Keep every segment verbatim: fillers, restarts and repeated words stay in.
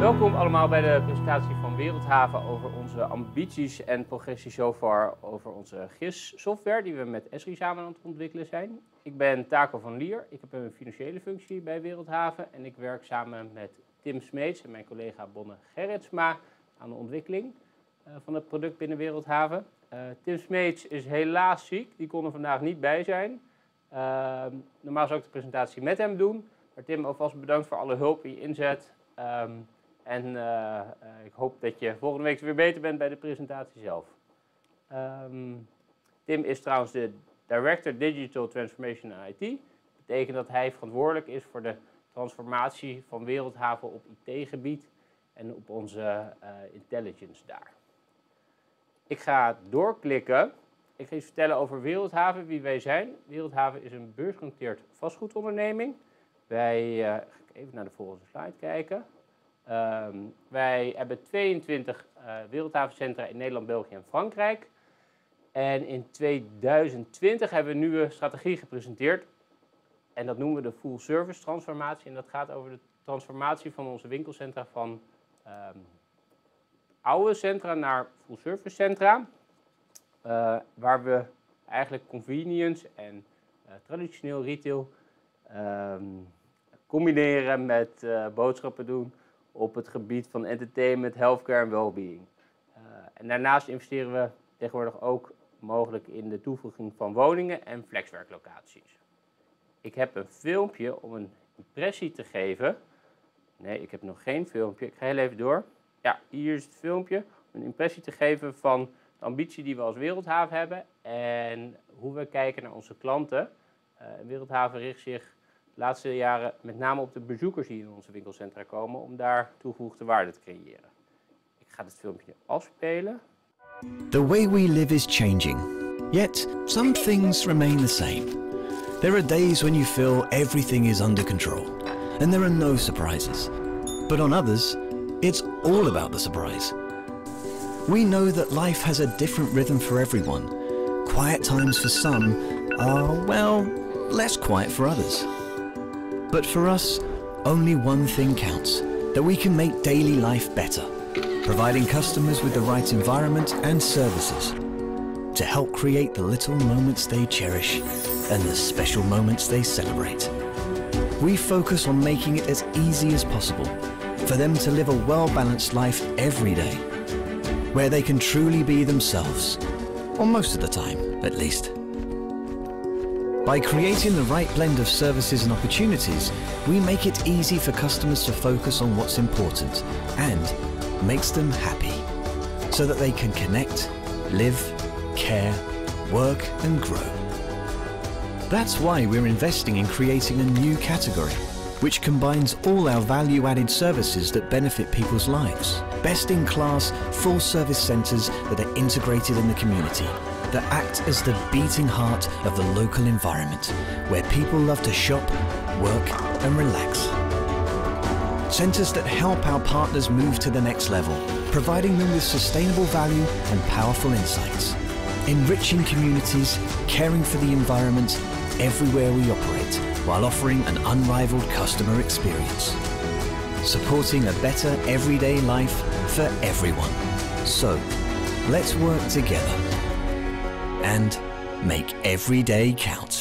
Welkom allemaal bij de presentatie van Wereldhaven over onze ambities en progressie so far over onze G I S-software die we met Esri samen aan het ontwikkelen zijn. Ik ben Taco van Lier, ik heb een financiële functie bij Wereldhaven en ik werk samen met Tim Smeets en mijn collega Bonne Gerritsma aan de ontwikkeling uh, van het product binnen Wereldhaven. Uh, Tim Smeets is helaas ziek, die kon er vandaag niet bij zijn. Uh, normaal zou ik de presentatie met hem doen, maar Tim, alvast bedankt voor alle hulp en je inzet. Um, En uh, uh, ik hoop dat je volgende week weer beter bent bij de presentatie zelf. Um, Tim is trouwens de Director Digital Transformation en I T. Dat betekent dat hij verantwoordelijk is voor de transformatie van Wereldhaven op I T-gebied en op onze uh, intelligence daar. Ik ga doorklikken. Ik ga iets vertellen over Wereldhaven, wie wij zijn. Wereldhaven is een beursgenoteerd vastgoedonderneming. Wij, uh, ga ik even naar de volgende slide kijken. Um, wij hebben tweeëntwintig uh, Wereldhavencentra in Nederland, België en Frankrijk. En in tweeduizend twintig hebben we een nieuwe strategie gepresenteerd. En dat noemen we de full service transformatie. En dat gaat over de transformatie van onze winkelcentra van um, oude centra naar full service centra. Uh, waar we eigenlijk convenience en uh, traditioneel retail um, combineren met uh, boodschappen doen op het gebied van entertainment, healthcare en wellbeing. Uh, en daarnaast investeren we tegenwoordig ook mogelijk in de toevoeging van woningen en flexwerklocaties. Ik heb een filmpje om een impressie te geven. Nee, ik heb nog geen filmpje. Ik ga heel even door. Ja, hier is het filmpje. Om een impressie te geven van de ambitie die we als Wereldhaven hebben en hoe we kijken naar onze klanten. Uh, Wereldhaven richt zich de laatste jaren met name op de bezoekers die in onze winkelcentra komen, om daar toegevoegde waarde te creëren. Ik ga dit filmpje afspelen. The way we live is changing, yet some things remain the same. There are days when you feel everything is under control, and there are no surprises. But on others, it's all about the surprise. We know that life has a different rhythm for everyone. Quiet times for some are, well, less quiet for others. But for us, only one thing counts, that we can make daily life better, providing customers with the right environment and services to help create the little moments they cherish and the special moments they celebrate. We focus on making it as easy as possible for them to live a well-balanced life every day, where they can truly be themselves, or most of the time, at least. By creating the right blend of services and opportunities, we make it easy for customers to focus on what's important and makes them happy, so that they can connect, live, care, work and grow. That's why we're investing in creating a new category, which combines all our value-added services that benefit people's lives. Best-in-class, full-service centres that are integrated in the community, that act as the beating heart of the local environment, where people love to shop, work and relax. Centres that help our partners move to the next level, providing them with sustainable value and powerful insights. Enriching communities, caring for the environment everywhere we operate, while offering an unrivaled customer experience. Supporting a better everyday life for everyone. So, let's work together and make every day count.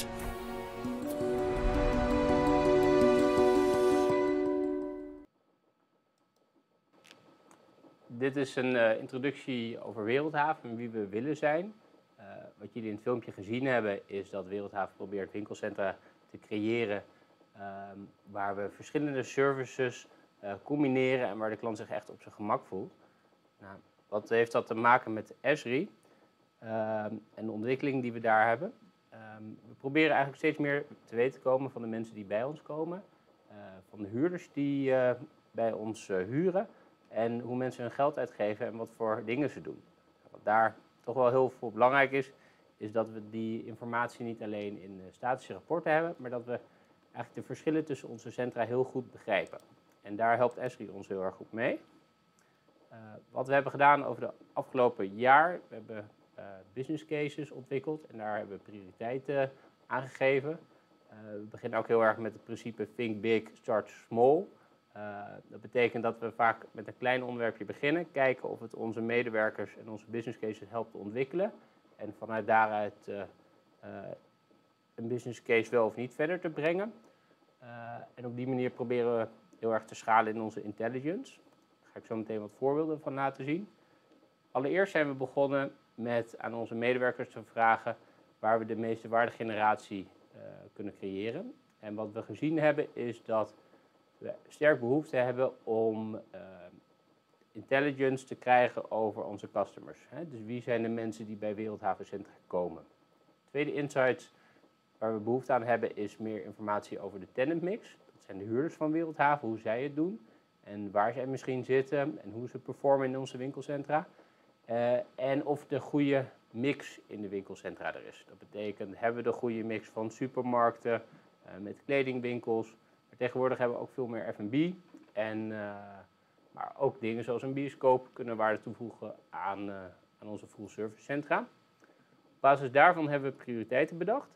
Dit is een uh, introductie over Wereldhaven en wie we willen zijn. Uh, wat jullie in het filmpje gezien hebben is dat Wereldhaven probeert winkelcentra te creëren uh, waar we verschillende services uh, combineren en waar de klant zich echt op zijn gemak voelt. Nou, wat heeft dat te maken met Esri uh, en de ontwikkeling die we daar hebben? Uh, we proberen eigenlijk steeds meer te weten te komen van de mensen die bij ons komen, uh, van de huurders die uh, bij ons uh, huren en hoe mensen hun geld uitgeven en wat voor dingen ze doen. Wat daar toch wel heel veel belangrijk is, is dat we die informatie niet alleen in statische rapporten hebben, maar dat we eigenlijk de verschillen tussen onze centra heel goed begrijpen. En daar helpt Esri ons heel erg goed mee. Uh, wat we hebben gedaan over de afgelopen jaar, we hebben uh, business cases ontwikkeld en daar hebben we prioriteiten aangegeven. Uh, we beginnen ook heel erg met het principe Think Big, Start Small. Uh, dat betekent dat we vaak met een klein onderwerpje beginnen, kijken of het onze medewerkers en onze business cases helpt te ontwikkelen. En vanuit daaruit uh, uh, een business case wel of niet verder te brengen. Uh, en op die manier proberen we heel erg te schalen in onze intelligence. Daar ga ik zo meteen wat voorbeelden van laten zien. Allereerst zijn we begonnen met aan onze medewerkers te vragen waar we de meeste waardegeneratie uh, kunnen creëren. En wat we gezien hebben is dat we sterk behoefte hebben om uh, intelligence te krijgen over onze customers. Hè? Dus wie zijn de mensen die bij Wereldhavencentra komen? Tweede insight waar we behoefte aan hebben is meer informatie over de tenant mix. Dat zijn de huurders van Wereldhaven, hoe zij het doen en waar zij misschien zitten en hoe ze performen in onze winkelcentra. Uh, en of de goede mix in de winkelcentra er is. Dat betekent, hebben we de goede mix van supermarkten uh, met kledingwinkels. Maar tegenwoordig hebben we ook veel meer F en B. En, uh, maar ook dingen zoals een bioscoop kunnen waarde toevoegen aan, uh, aan onze full service centra. Op basis daarvan hebben we prioriteiten bedacht.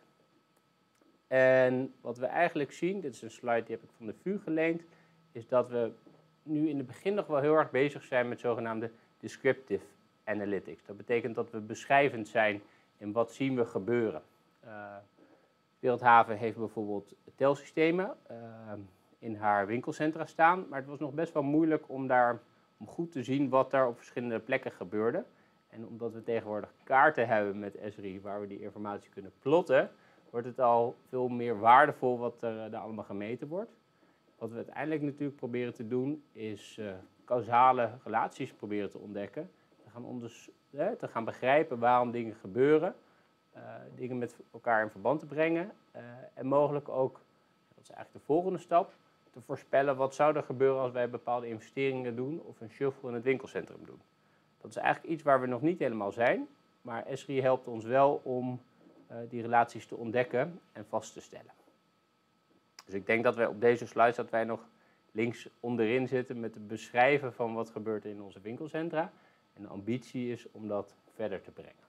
En wat we eigenlijk zien, dit is een slide die heb ik van de V U geleend, is dat we nu in het begin nog wel heel erg bezig zijn met zogenaamde descriptive analytics. Dat betekent dat we beschrijvend zijn in wat zien we gebeuren. Uh, Wereldhaven heeft bijvoorbeeld telsystemen uh, in haar winkelcentra staan, maar het was nog best wel moeilijk om daar om goed te zien wat daar op verschillende plekken gebeurde. En omdat we tegenwoordig kaarten hebben met Esri waar we die informatie kunnen plotten, wordt het al veel meer waardevol wat er uh, daar allemaal gemeten wordt. Wat we uiteindelijk natuurlijk proberen te doen is uh, causale relaties proberen te ontdekken. Te gaan, onders- eh, te gaan begrijpen waarom dingen gebeuren. Uh, dingen met elkaar in verband te brengen. Uh, en mogelijk ook, dat is eigenlijk de volgende stap, te voorspellen wat zou er gebeuren als wij bepaalde investeringen doen of een shuffle in het winkelcentrum doen. Dat is eigenlijk iets waar we nog niet helemaal zijn. Maar Esri helpt ons wel om uh, die relaties te ontdekken en vast te stellen. Dus ik denk dat wij op deze slide dat wij nog links onderin zitten met het beschrijven van wat gebeurt in onze winkelcentra. En de ambitie is om dat verder te brengen.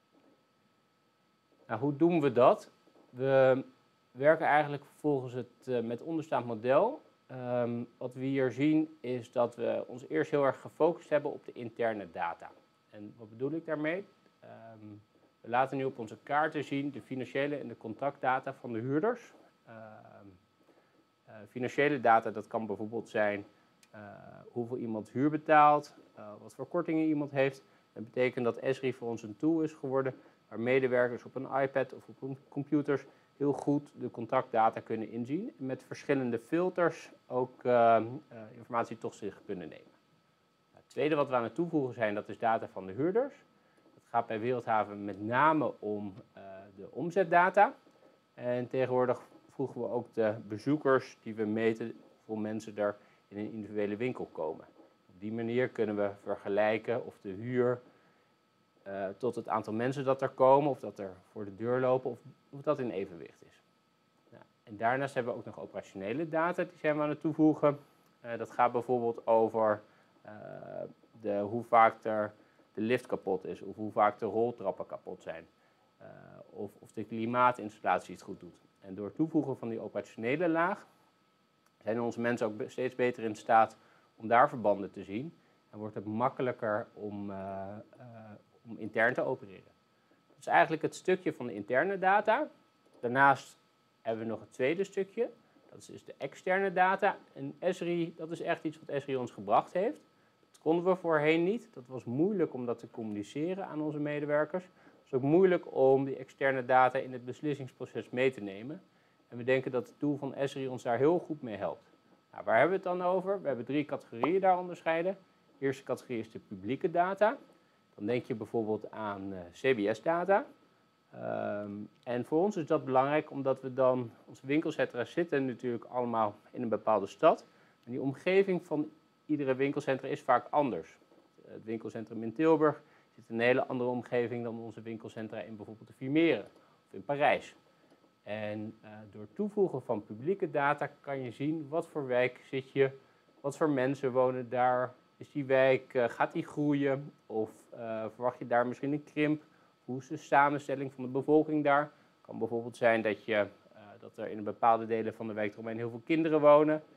Nou, hoe doen we dat? We werken eigenlijk volgens het uh, met onderstaand model. Um, wat we hier zien is dat we ons eerst heel erg gefocust hebben op de interne data. En wat bedoel ik daarmee? Um, we laten nu op onze kaarten zien de financiële en de contactdata van de huurders. Uh, uh, financiële data, dat kan bijvoorbeeld zijn uh, hoeveel iemand huur betaalt, uh, wat voor kortingen iemand heeft. Dat betekent dat Esri voor ons een tool is geworden waar medewerkers op een iPad of op computers heel goed de contactdata kunnen inzien en met verschillende filters ook uh, uh, informatie tot zich kunnen nemen. Het tweede wat we aan het toevoegen zijn, dat is data van de huurders. Het gaat bij Wereldhaven met name om uh, de omzetdata. En tegenwoordig voegen we ook de bezoekers die we meten, hoeveel mensen er in een individuele winkel komen. Op die manier kunnen we vergelijken of de huur uh, tot het aantal mensen dat er komen, of dat er voor de deur lopen, of, of dat in evenwicht is. Nou, en daarnaast hebben we ook nog operationele data, die zijn we aan het toevoegen. Uh, dat gaat bijvoorbeeld over uh, de, hoe vaak er de lift kapot is, of hoe vaak de roltrappen kapot zijn. Uh, of, of de klimaatinstallatie het goed doet. En door het toevoegen van die operationele laag zijn onze mensen ook steeds beter in staat om daar verbanden te zien. En wordt het makkelijker om, uh, uh, om intern te opereren. Dat is eigenlijk het stukje van de interne data. Daarnaast hebben we nog het tweede stukje. Dat is dus de externe data. En Esri, dat is echt iets wat Esri ons gebracht heeft. Dat konden we voorheen niet. Dat was moeilijk om dat te communiceren aan onze medewerkers. Het is ook moeilijk om die externe data in het beslissingsproces mee te nemen. En we denken dat het tool van Esri ons daar heel goed mee helpt. Nou, waar hebben we het dan over? We hebben drie categorieën daar onderscheiden. De eerste categorie is de publieke data. Dan denk je bijvoorbeeld aan uh, C B S-data. Um, en voor ons is dat belangrijk omdat we dan, onze winkelcentra zitten natuurlijk allemaal in een bepaalde stad. En die omgeving van iedere winkelcentra is vaak anders. Het winkelcentrum in Tilburg zit in een hele andere omgeving dan onze winkelcentra in bijvoorbeeld de Vier-Meren of in Parijs. En uh, door het toevoegen van publieke data kan je zien wat voor wijk zit je, wat voor mensen wonen daar. Is die wijk, uh, gaat die groeien of uh, verwacht je daar misschien een krimp? Hoe is de samenstelling van de bevolking daar? Het kan bijvoorbeeld zijn dat, je, uh, dat er in bepaalde delen van de wijk eromheen heel veel kinderen wonen.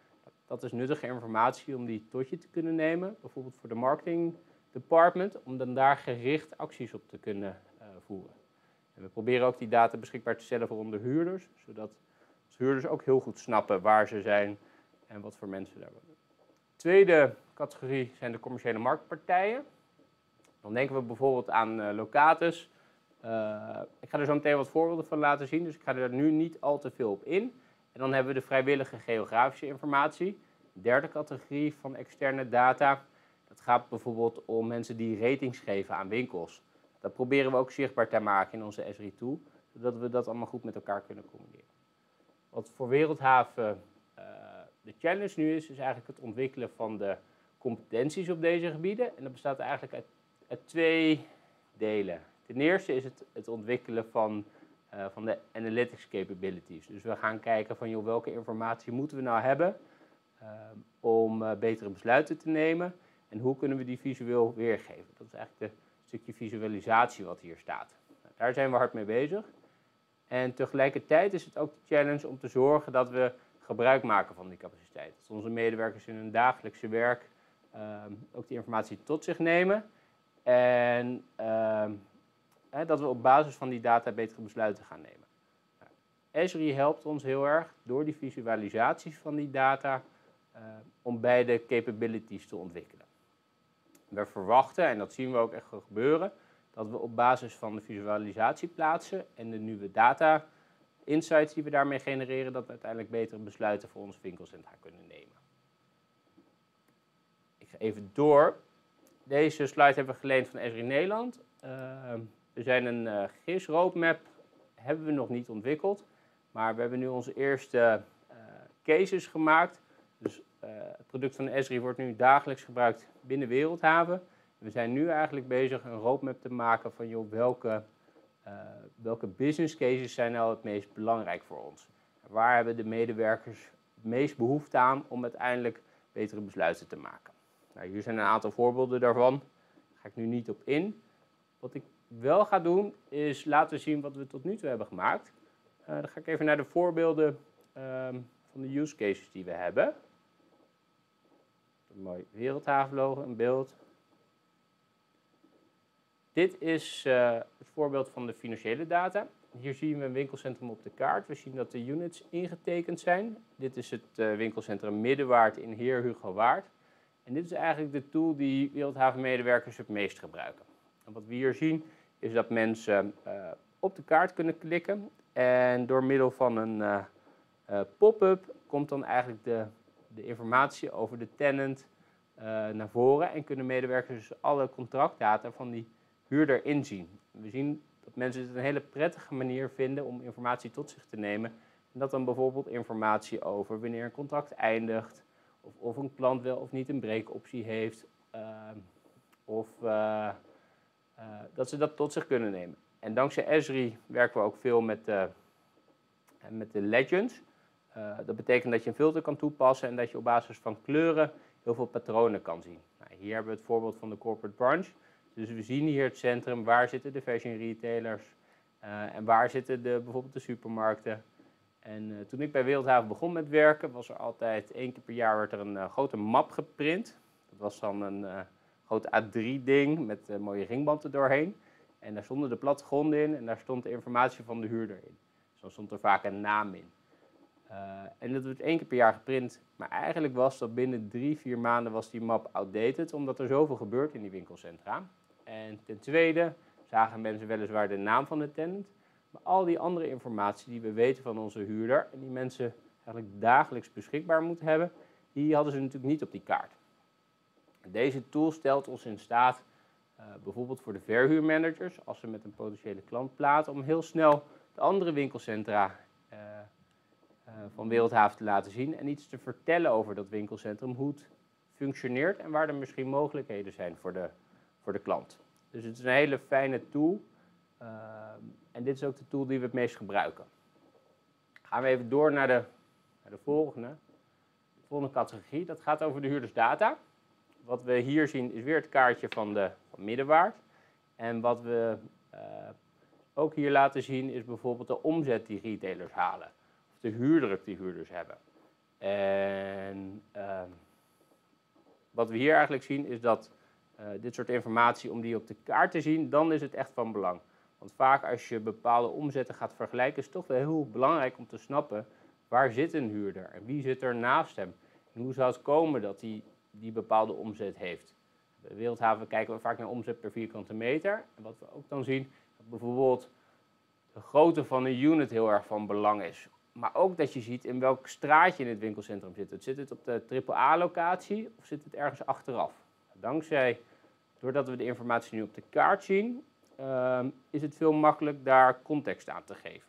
Dat is nuttige informatie om die tot je te kunnen nemen, bijvoorbeeld voor de marketing department, om dan daar gericht acties op te kunnen uh, voeren. En we proberen ook die data beschikbaar te stellen voor onze huurders, zodat onze huurders ook heel goed snappen waar ze zijn en wat voor mensen daar wonen. De tweede categorie zijn de commerciële marktpartijen. Dan denken we bijvoorbeeld aan uh, Locatus. Uh, ik ga er zo meteen wat voorbeelden van laten zien, dus ik ga er nu niet al te veel op in. En dan hebben we de vrijwillige geografische informatie. De derde categorie van externe data. Dat gaat bijvoorbeeld om mensen die ratings geven aan winkels. Dat proberen we ook zichtbaar te maken in onze Esri-tool, zodat we dat allemaal goed met elkaar kunnen combineren. Wat voor Wereldhaven uh, de challenge nu is, is eigenlijk het ontwikkelen van de competenties op deze gebieden. En dat bestaat eigenlijk uit, uit twee delen. Ten eerste is het het ontwikkelen van, uh, van de analytics capabilities. Dus we gaan kijken van joh, welke informatie moeten we nou hebben uh, om uh, betere besluiten te nemen. En hoe kunnen we die visueel weergeven. Dat is eigenlijk het stukje visualisatie wat hier staat. Nou, daar zijn we hard mee bezig. En tegelijkertijd is het ook de challenge om te zorgen dat we gebruik maken van die capaciteit. Dat onze medewerkers in hun dagelijkse werk uh, ook die informatie tot zich nemen. En uh, hè, dat we op basis van die data betere besluiten gaan nemen. Nou, Esri helpt ons heel erg door die visualisaties van die data uh, om beide capabilities te ontwikkelen. We verwachten, en dat zien we ook echt gebeuren, dat we op basis van de visualisatieplaatsen en de nieuwe data insights die we daarmee genereren, dat we uiteindelijk betere besluiten voor ons winkelcentra kunnen nemen. Ik ga even door. Deze slide hebben we geleend van Esri Nederland. Uh, we zijn een uh, G I S-roadmap, hebben we nog niet ontwikkeld, maar we hebben nu onze eerste uh, cases gemaakt. Dus uh, het product van Esri wordt nu dagelijks gebruikt binnen Wereldhaven. We zijn nu eigenlijk bezig een roadmap te maken van joh, welke, uh, welke business cases zijn nou het meest belangrijk voor ons. Waar hebben de medewerkers het meest behoefte aan om uiteindelijk betere besluiten te maken. Nou, hier zijn een aantal voorbeelden daarvan. Daar ga ik nu niet op in. Wat ik wel ga doen is laten zien wat we tot nu toe hebben gemaakt. Uh, dan ga ik even naar de voorbeelden uh, van de use cases die we hebben. Een mooi Wereldhavenlogo, een beeld. Dit is uh, het voorbeeld van de financiële data. Hier zien we een winkelcentrum op de kaart. We zien dat de units ingetekend zijn. Dit is het uh, winkelcentrum Middenwaard in Heer Hugo Waard. En dit is eigenlijk de tool die Wereldhaven-medewerkers het meest gebruiken. En wat we hier zien is dat mensen uh, op de kaart kunnen klikken. En door middel van een uh, uh, pop-up komt dan eigenlijk de, de informatie over de tenant uh, naar voren. En kunnen medewerkers dus alle contractdata van die huurder inzien. We zien dat mensen het een hele prettige manier vinden om informatie tot zich te nemen. En dat dan bijvoorbeeld informatie over wanneer een contract eindigt, of, of een klant wel of niet een breekoptie heeft, uh, of uh, uh, dat ze dat tot zich kunnen nemen. En dankzij Esri werken we ook veel met, uh, met de legends. Uh, dat betekent dat je een filter kan toepassen en dat je op basis van kleuren heel veel patronen kan zien. Nou, hier hebben we het voorbeeld van de corporate branch. Dus we zien hier het centrum, waar zitten de fashion retailers uh, en waar zitten de, bijvoorbeeld de supermarkten. En uh, toen ik bij Wereldhaven begon met werken, was er altijd één keer per jaar werd er een uh, grote map geprint. Dat was dan een uh, groot A drie ding met uh, mooie ringband er doorheen. En daar stonden de plattegronden in en daar stond de informatie van de huurder in. Dus dan stond er vaak een naam in. Uh, en dat werd één keer per jaar geprint, maar eigenlijk was dat binnen drie, vier maanden was die map outdated, omdat er zoveel gebeurt in die winkelcentra. En ten tweede zagen mensen weliswaar de naam van de tenant, maar al die andere informatie die we weten van onze huurder en die mensen eigenlijk dagelijks beschikbaar moeten hebben, die hadden ze natuurlijk niet op die kaart. Deze tool stelt ons in staat, uh, bijvoorbeeld voor de verhuurmanagers, als ze met een potentiële klant praten, om heel snel de andere winkelcentra uh, uh, van Wereldhaven te laten zien en iets te vertellen over dat winkelcentrum, hoe het functioneert en waar er misschien mogelijkheden zijn voor de voor de klant. Dus het is een hele fijne tool. Uh, en dit is ook de tool die we het meest gebruiken. Gaan we even door naar de, naar de volgende. De volgende categorie, dat gaat over de huurdersdata. Wat we hier zien is weer het kaartje van de van Middenwaard. En wat we uh, ook hier laten zien is bijvoorbeeld de omzet die retailers halen. Of de huurdruk die huurders hebben. En uh, wat we hier eigenlijk zien is dat uh, dit soort informatie, om die op de kaart te zien, dan is het echt van belang. Want vaak als je bepaalde omzetten gaat vergelijken, is het toch wel heel belangrijk om te snappen waar zit een huurder en wie zit er naast hem. En hoe zou het komen dat hij die bepaalde omzet heeft. Bij Wereldhaven kijken we vaak naar omzet per vierkante meter. En wat we ook dan zien, dat bijvoorbeeld de grootte van een unit heel erg van belang is. Maar ook dat je ziet in welk straatje in het winkelcentrum zit het. Zit het op de triple A locatie of zit het ergens achteraf? Dankzij, doordat we de informatie nu op de kaart zien, uh, is het veel makkelijker daar context aan te geven.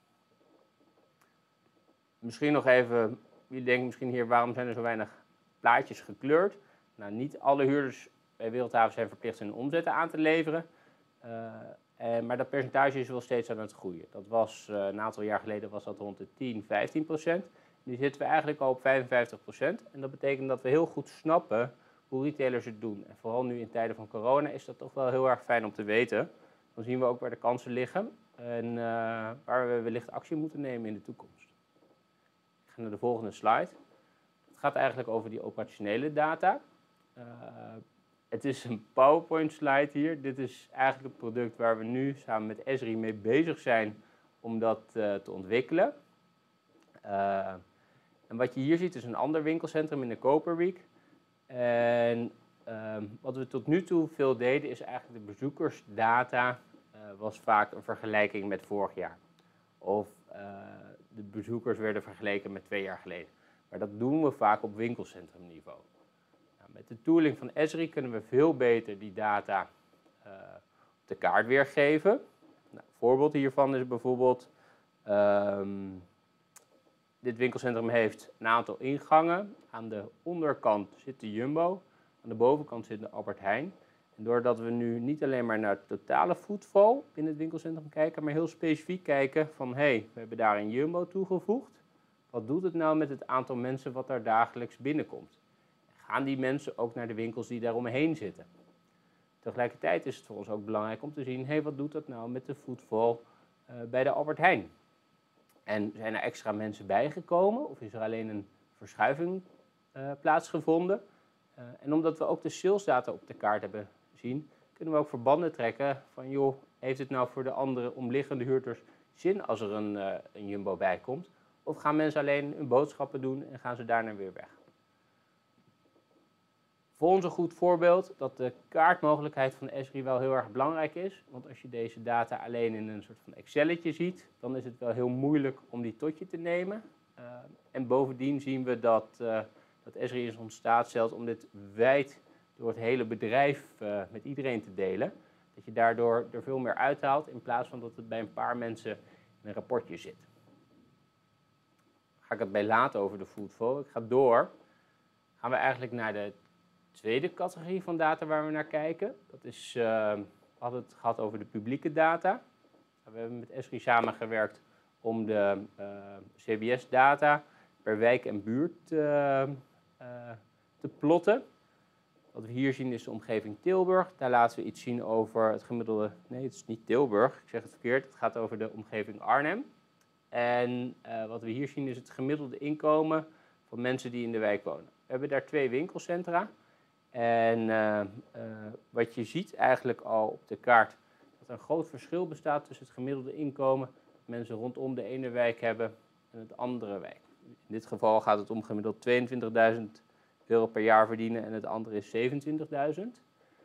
Misschien nog even, jullie denken misschien hier, waarom zijn er zo weinig plaatjes gekleurd? Nou, niet alle huurders bij Wereldhaven zijn verplicht hun omzetten aan te leveren. Uh, en, maar dat percentage is wel steeds aan het groeien. Dat was, uh, een aantal jaar geleden was dat rond de tien, vijftien procent. Nu zitten we eigenlijk al op vijfenvijftig procent. En dat betekent dat we heel goed snappen hoe retailers het doen. En vooral nu in tijden van corona is dat toch wel heel erg fijn om te weten. Dan zien we ook waar de kansen liggen en uh, waar we wellicht actie moeten nemen in de toekomst. Ik ga naar de volgende slide. Het gaat eigenlijk over die operationele data. Uh, het is een PowerPoint slide hier. Dit is eigenlijk het product waar we nu samen met Esri mee bezig zijn om dat uh, te ontwikkelen. Uh, en wat je hier ziet is een ander winkelcentrum in de Koperwiek. En uh, wat we tot nu toe veel deden is eigenlijk de bezoekersdata uh, was vaak een vergelijking met vorig jaar. Of uh, de bezoekers werden vergeleken met twee jaar geleden. Maar dat doen we vaak op winkelcentrumniveau. Nou, met de tooling van Esri kunnen we veel beter die data uh, op de kaart weergeven. Nou, een voorbeeld hiervan is bijvoorbeeld, um, dit winkelcentrum heeft een aantal ingangen. Aan de onderkant zit de Jumbo, aan de bovenkant zit de Albert Heijn. En doordat we nu niet alleen maar naar het totale voetval in het winkelcentrum kijken, maar heel specifiek kijken van, hé, hey, we hebben daar een Jumbo toegevoegd. Wat doet het nou met het aantal mensen wat daar dagelijks binnenkomt? Gaan die mensen ook naar de winkels die daaromheen zitten? Tegelijkertijd is het voor ons ook belangrijk om te zien, hé, hey, wat doet dat nou met de voetval uh, bij de Albert Heijn? En zijn er extra mensen bijgekomen of is er alleen een verschuiving uh, plaatsgevonden? Uh, en omdat we ook de salesdata op de kaart hebben gezien, kunnen we ook verbanden trekken van, joh, heeft het nou voor de andere omliggende huurders zin als er een, uh, een Jumbo bij komt? Of gaan mensen alleen hun boodschappen doen en gaan ze daarna weer weg? Voor ons een goed voorbeeld dat de kaartmogelijkheid van Esri wel heel erg belangrijk is. Want als je deze data alleen in een soort van Excelletje ziet, dan is het wel heel moeilijk om die tot je te nemen. Uh, en bovendien zien we dat, uh, dat Esri is ontstaat zelfs om dit wijd door het hele bedrijf uh, met iedereen te delen. Dat je daardoor er veel meer uithaalt in plaats van dat het bij een paar mensen in een rapportje zit. Ga ik het bij laten over de foodflow. Ik ga door. Gaan we eigenlijk naar de tweede categorie van data waar we naar kijken. Dat is, uh, we hadden het gehad over de publieke data. We hebben met Esri samengewerkt om de uh, C B S-data per wijk en buurt uh, uh, te plotten. Wat we hier zien is de omgeving Tilburg. Daar laten we iets zien over het gemiddelde... Nee, het is niet Tilburg, ik zeg het verkeerd. Het gaat over de omgeving Arnhem. En uh, wat we hier zien is het gemiddelde inkomen van mensen die in de wijk wonen. We hebben daar twee winkelcentra. En uh, uh, wat je ziet eigenlijk al op de kaart, dat er een groot verschil bestaat tussen het gemiddelde inkomen dat mensen rondom de ene wijk hebben en het andere wijk. In dit geval gaat het om gemiddeld tweeëntwintigduizend euro per jaar verdienen en het andere is zevenentwintigduizend.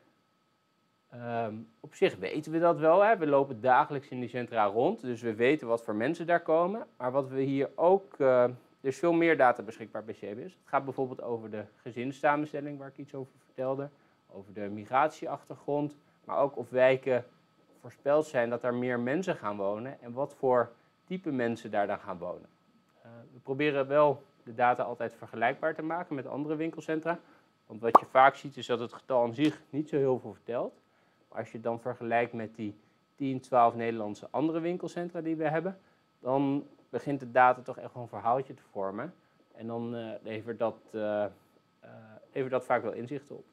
Um, op zich weten we dat wel, hè. We lopen dagelijks in die centra rond, dus we weten wat voor mensen daar komen. Maar wat we hier ook... Uh, Er is veel meer data beschikbaar bij C B S. Het gaat bijvoorbeeld over de gezinssamenstelling, waar ik iets over vertelde. Over de migratieachtergrond. Maar ook of wijken voorspeld zijn dat er meer mensen gaan wonen. En wat voor type mensen daar dan gaan wonen. Uh, we proberen wel de data altijd vergelijkbaar te maken met andere winkelcentra. Want wat je vaak ziet is dat het getal aan zich niet zo heel veel vertelt. Maar als je het dan vergelijkt met die tien, twaalf Nederlandse andere winkelcentra die we hebben, dan begint de data toch echt wel een verhaaltje te vormen. En dan uh, levert, dat, uh, uh, levert dat vaak wel inzichten op.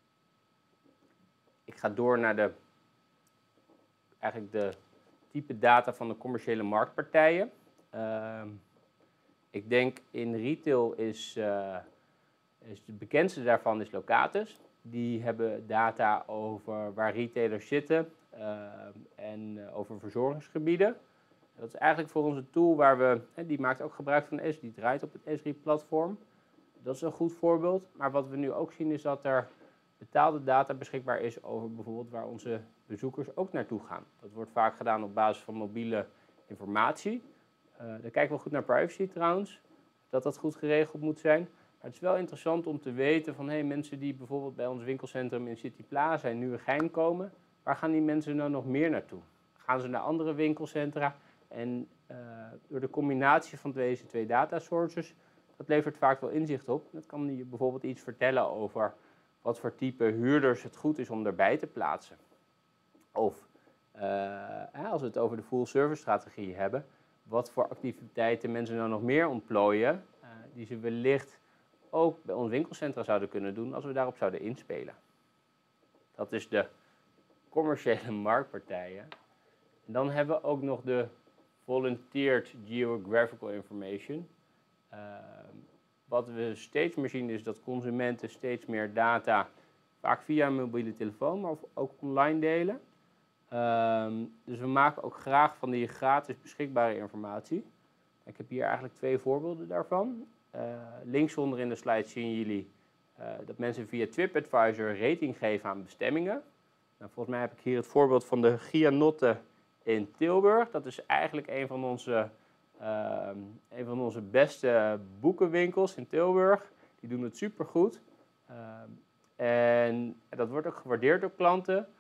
Ik ga door naar de, eigenlijk de type data van de commerciële marktpartijen. Uh, Ik denk in retail is, uh, is de bekendste daarvan is Locatus. Die hebben data over waar retailers zitten uh, en uh, over verzorgingsgebieden. Dat is eigenlijk voor onze tool waar we, hè, die maakt ook gebruik van Esri, die draait op het Esri-platform. Dat is een goed voorbeeld. Maar wat we nu ook zien is dat er betaalde data beschikbaar is over bijvoorbeeld waar onze bezoekers ook naartoe gaan. Dat wordt vaak gedaan op basis van mobiele informatie. Uh, daar kijken we goed naar privacy trouwens, dat dat goed geregeld moet zijn. Maar het is wel interessant om te weten van hey, mensen die bijvoorbeeld bij ons winkelcentrum in City Plaza in Nieuwegein komen, waar gaan die mensen nou nog meer naartoe? Gaan ze naar andere winkelcentra? En uh, door de combinatie van deze twee data sources, dat levert vaak wel inzicht op. Dat kan je bijvoorbeeld iets vertellen over wat voor type huurders het goed is om erbij te plaatsen. Of uh, als we het over de full service strategie hebben, wat voor activiteiten mensen nou nog meer ontplooien, uh, die ze wellicht ook bij ons winkelcentra zouden kunnen doen als we daarop zouden inspelen. Dat is de commerciële marktpartijen. En dan hebben we ook nog de volunteered geographical information. Uh, wat we steeds meer zien is dat consumenten steeds meer data, vaak via een mobiele telefoon, maar ook online delen. Um, dus we maken ook graag van die gratis beschikbare informatie. Ik heb hier eigenlijk twee voorbeelden daarvan. Uh, links onder in de slide zien jullie uh, dat mensen via TripAdvisor rating geven aan bestemmingen. Nou, volgens mij heb ik hier het voorbeeld van de Gianotte in Tilburg. Dat is eigenlijk een van onze, uh, een van onze beste boekenwinkels in Tilburg. Die doen het supergoed. Uh, en dat wordt ook gewaardeerd door klanten.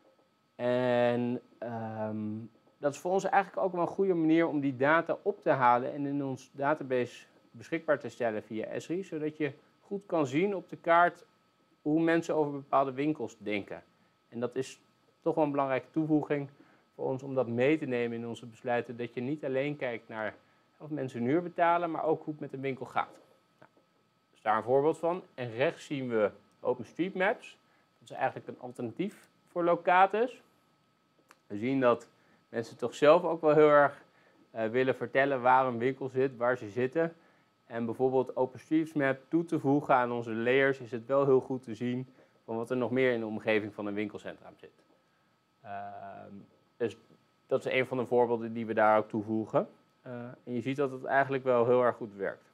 En um, dat is voor ons eigenlijk ook wel een goede manier om die data op te halen en in ons database beschikbaar te stellen via Esri, zodat je goed kan zien op de kaart hoe mensen over bepaalde winkels denken. En dat is toch wel een belangrijke toevoeging voor ons om dat mee te nemen in onze besluiten, dat je niet alleen kijkt naar of mensen een huur betalen, maar ook hoe het met een winkel gaat. Nou, dat is daar een voorbeeld van. En rechts zien we OpenStreetMaps. Dat is eigenlijk een alternatief voor Locatus. We zien dat mensen toch zelf ook wel heel erg uh, willen vertellen waar een winkel zit, waar ze zitten. En bijvoorbeeld OpenStreetMap toe te voegen aan onze layers is het wel heel goed te zien van wat er nog meer in de omgeving van een winkelcentrum zit. Uh, dus dat is een van de voorbeelden die we daar ook toevoegen. Uh, en je ziet dat het eigenlijk wel heel erg goed werkt.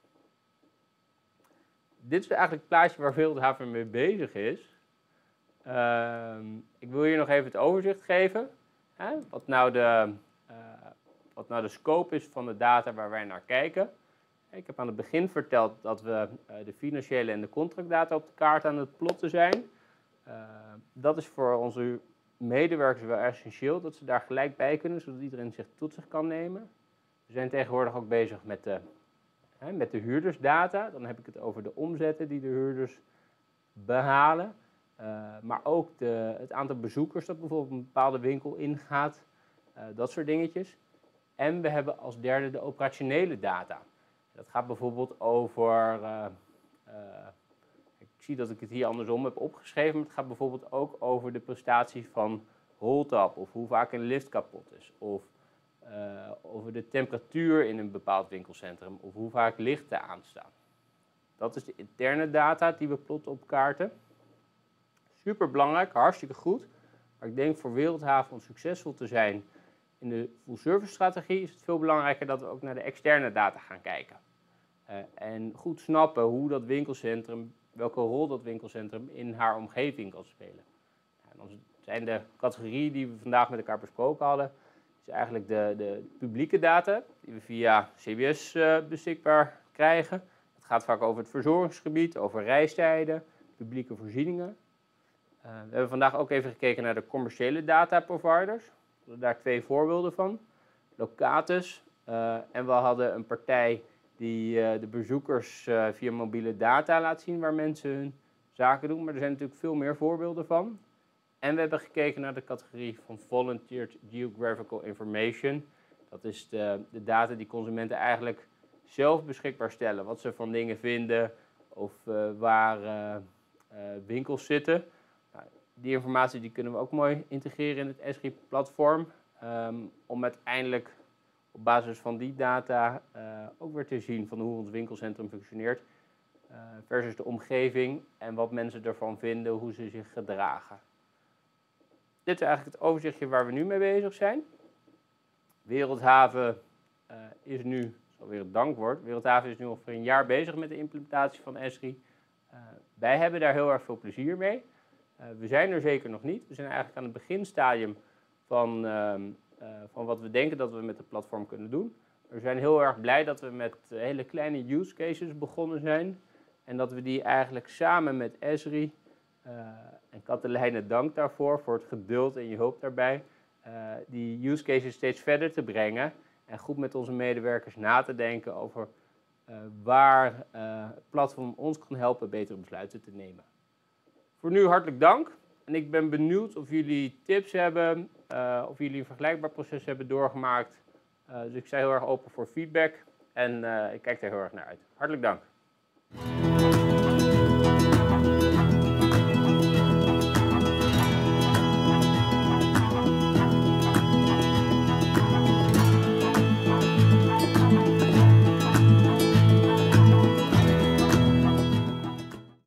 Dit is eigenlijk het plaatje waar Wereldhaven mee bezig is. Uh, ik wil hier nog even het overzicht geven. Hè, wat, nou de, uh, wat nou de scope is van de data waar wij naar kijken. Ik heb aan het begin verteld dat we uh, de financiële en de contractdata op de kaart aan het plotten zijn. Uh, dat is voor onze medewerkers wel essentieel, dat ze daar gelijk bij kunnen, zodat iedereen zich tot zich kan nemen. We zijn tegenwoordig ook bezig met de, hè, met de huurdersdata. Dan heb ik het over de omzetten die de huurders behalen. Uh, maar ook de, het aantal bezoekers dat bijvoorbeeld een bepaalde winkel ingaat. Uh, dat soort dingetjes. En we hebben als derde de operationele data. Dat gaat bijvoorbeeld over, uh, uh, ik zie dat ik het hier andersom heb opgeschreven, maar het gaat bijvoorbeeld ook over de prestatie van roltap of hoe vaak een lift kapot is. Of uh, over de temperatuur in een bepaald winkelcentrum of hoe vaak lichten aanstaan. Dat is de interne data die we plotten op kaarten. Super belangrijk, hartstikke goed. Maar ik denk voor Wereldhaven om succesvol te zijn in de full service strategie is het veel belangrijker dat we ook naar de externe data gaan kijken. Uh, en goed snappen hoe dat winkelcentrum, welke rol dat winkelcentrum in haar omgeving kan spelen. En dan zijn de categorieën die we vandaag met elkaar besproken hadden, is eigenlijk de, de publieke data die we via C B S uh, beschikbaar krijgen. Het gaat vaak over het verzorgingsgebied, over reistijden, publieke voorzieningen. Uh, we hebben vandaag ook even gekeken naar de commerciële data providers. We hadden daar twee voorbeelden van. Locatus. Uh, en we hadden een partij die uh, de bezoekers uh, via mobiele data laat zien waar mensen hun zaken doen. Maar er zijn natuurlijk veel meer voorbeelden van. En we hebben gekeken naar de categorie van Volunteered Geographical Information. Dat is de, de data die consumenten eigenlijk zelf beschikbaar stellen. Wat ze van dingen vinden of uh, waar uh, uh, winkels zitten. Nou, die informatie die kunnen we ook mooi integreren in het Esri-platform. Um, om uiteindelijk op basis van die data uh, ook weer te zien van hoe ons winkelcentrum functioneert uh, versus de omgeving en wat mensen ervan vinden, hoe ze zich gedragen. Dit is eigenlijk het overzichtje waar we nu mee bezig zijn. Wereldhaven uh, is nu, dat is alweer het dankwoord, Wereldhaven is nu ongeveer een jaar bezig met de implementatie van Esri. Uh, wij hebben daar heel erg veel plezier mee. Uh, we zijn er zeker nog niet. We zijn eigenlijk aan het beginstadium van, uh, uh, van wat we denken dat we met het platform kunnen doen. We zijn heel erg blij dat we met hele kleine use cases begonnen zijn. En dat we die eigenlijk samen met Esri, uh, en Katelijne dank daarvoor, voor het geduld en je hulp daarbij, uh, die use cases steeds verder te brengen. En goed met onze medewerkers na te denken over uh, waar uh, het platform ons kan helpen betere besluiten te nemen. Voor nu hartelijk dank. En ik ben benieuwd of jullie tips hebben, uh, of jullie een vergelijkbaar proces hebben doorgemaakt. Uh, dus ik sta heel erg open voor feedback en uh, ik kijk er heel erg naar uit. Hartelijk dank.